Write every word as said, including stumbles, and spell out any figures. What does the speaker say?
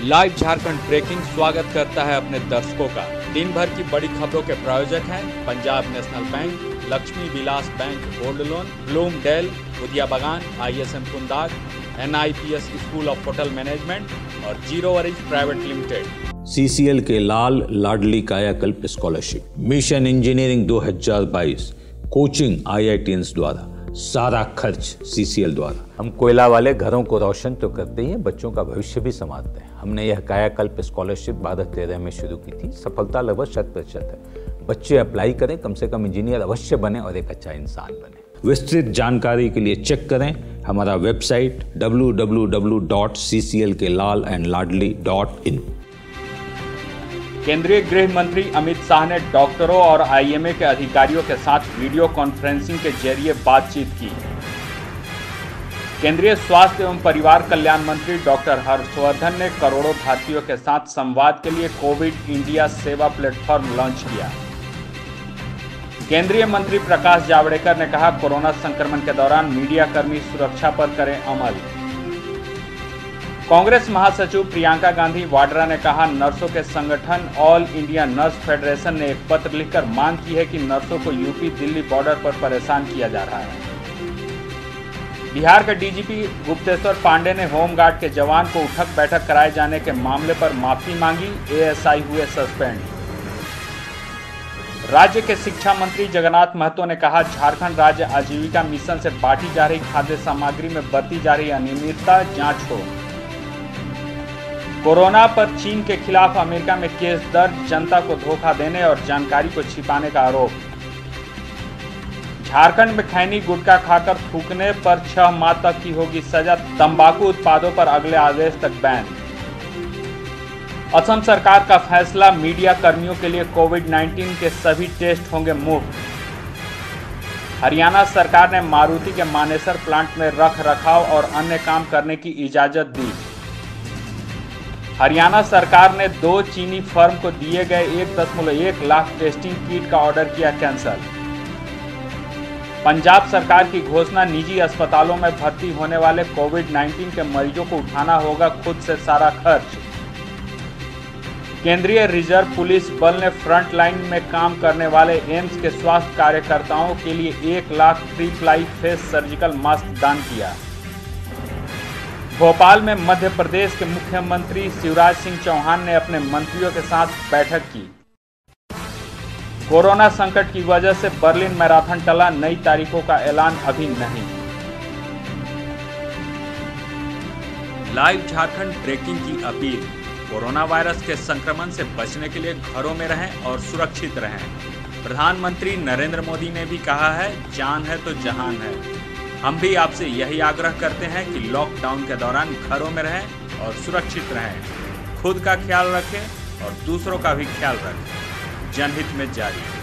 Live Jharkhand breaking स्वागत करता है अपने दर्शकों का। दिन भर की बड़ी खबरों के प्रायोजक हैं Punjab national bank, Lakshmi Vilas bank gold loan, Bloomdale, Udiya Bagan, I S M Kundag, N I P S school of hotel management और zero worries private limited. C C L K Lal लाडली कायाकल्प स्कॉलरशिप, मिशन इंजीनियरिंग दो हज़ार बाईस, coaching I I T N द्वारा, सारा खर्च सी C L द्वारा। हम कोयला वाले घरों को रोशन तो करते ही हैं, बच्चों का भविष्य भी संवारते हैं। हमने यह कायाकल्प स्कॉलरशिप बारह तेरह में शुरू की थी। सफलता लगभग शत प्रतिशत है। बच्चे अप्लाई करें, कम से कम इंजीनियर अवश्य बने और एक अच्छा इंसान बने। विस्तृत जानकारी के लिए चेक करें हमारा website W W W dot C C L K Lal and Ladli dot in. केंद्रीय गृह मंत्री अमित शाह ने डॉक्टरों और आई एम ए के अधिकारियों के साथ वीडियो कॉन्फ्रेंसिंग के जरिए बातचीत की। केंद्रीय स्वास्थ्य एवं परिवार कल्याण मंत्री डॉक्टर हर्षवर्धन ने करोड़ों भारतीयों के साथ संवाद के लिए Covid India Seva platform launch किया। केंद्रीय मंत्री प्रकाश जावड़ेकर ने कहा, कोरोना संक्रमण के दौरान मीडिया कर्मी सुरक्षा पर करें अमल। कांग्रेस महासचिव प्रियंका गांधी वाड्रा ने कहा, नर्सों के संगठन ऑल इंडिया नर्स फेडरेशन ने एक पत्र लिखकर मांग की है कि नर्सों को यूपी दिल्ली बॉर्डर पर परेशान किया जा रहा है। बिहार के D G P Gupteshwar Pandey ने होमगार्ड के जवान को उठक बैठक कराए जाने के मामले पर माफी मांगी, ए एस आई हुए सस्पेंड। राज्य के शिक्षा मंत्री जगन्नाथ महतो ने कहा, झारखंड राज्य आजीविका मिशन से बांटी जा रही खाद्य सामग्री में बरती जा रही अनियमितता जांच हो। कोरोना पर चीन के खिलाफ अमेरिका में केस दर्ज, जनता को धोखा देने और जानकारी को छिपाने का आरोप। झारखंड में खैनी गुटखा खाकर थूकने पर छह माह तक की होगी सजा, तंबाकू उत्पादों पर अगले आदेश तक बैन। असम सरकार का फैसला, मीडिया कर्मियों के लिए कोविड उन्नीस के सभी टेस्ट होंगे मुफ्त। हरियाणा सरकार ने मारुति के मानेसर प्लांट में रख रखाव और अन्य काम करने की इजाजत दी। हरियाणा सरकार ने दो चीनी फर्म को दिए गए एक दशमलव एक लाख टेस्टिंग किट का ऑर्डर किया कैंसल। पंजाब सरकार की घोषणा, निजी अस्पतालों में भर्ती होने वाले कोविड उन्नीस के मरीजों को उठाना होगा खुद से सारा खर्च। केंद्रीय रिजर्व पुलिस बल ने फ्रंट लाइन में काम करने वाले एम्स के स्वास्थ्य कार्यकर्ताओं के लिए एक lakh three ply face surgical mask दान किया। भोपाल में मध्य प्रदेश के मुख्यमंत्री शिवराज सिंह चौहान ने अपने मंत्रियों के साथ बैठक की। कोरोना संकट की वजह से बर्लिन मैराथन टला, नई तारीखों का ऐलान अभी नहीं। लाइव झारखंड ब्रेकिंग की अपील, कोरोना वायरस के संक्रमण से बचने के लिए घरों में रहें और सुरक्षित रहें। प्रधानमंत्री नरेंद्र मोदी ने भी कहा है, जान है तो जहान है। हम भी आपसे यही आग्रह करते हैं कि लॉकडाउन के दौरान घरों में रहें और सुरक्षित रहें। खुद का ख्याल रखें और दूसरों का भी ख्याल रखें। जनहित में जारी।